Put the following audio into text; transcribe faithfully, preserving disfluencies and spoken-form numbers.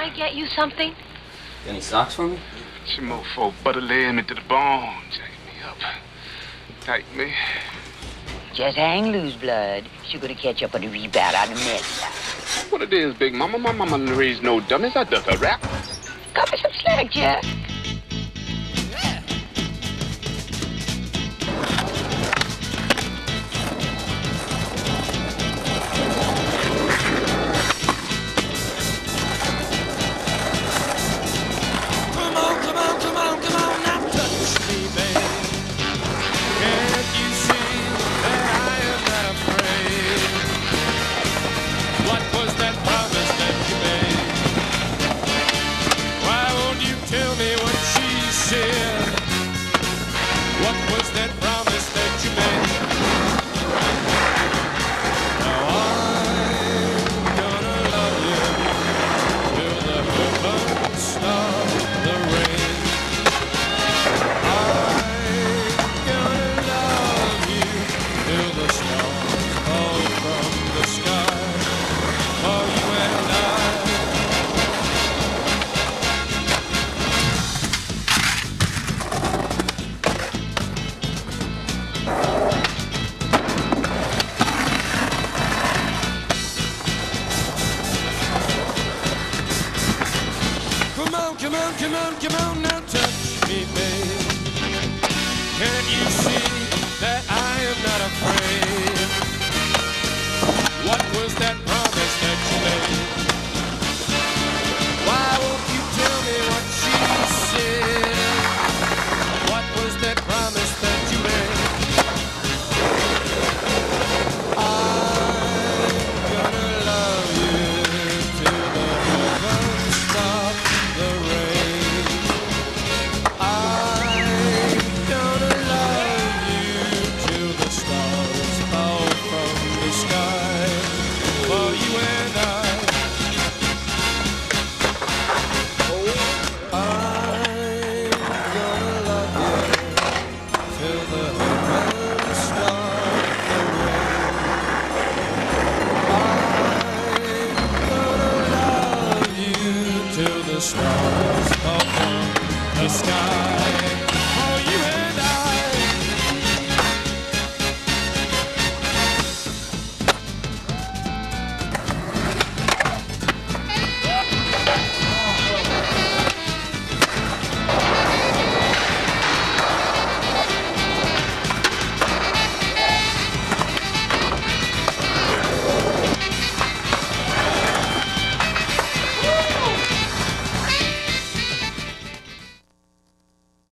I get you something? Any socks for me? She mofo butter laying me to the bone, jacking me up. Tight me. Just hang loose, blood. She's gonna catch up on the rebound on the mess. What it is, big mama? My mama didn't raise no dummies. I duck a rap. Cut me some slack, Jack. Come on, come on, come on, now touch me, babe. Can't you see that I am not afraid? What was that promise that you made? Why won't you tell me what she said? What was that promise that you made? I'm gonna love you till the heavens stop the rain. I'm gonna love you till the stars fall from the sky. For you and I, I'm gonna love you till the heavens stop the rain. I'm gonna love you till the stars fall from the sky.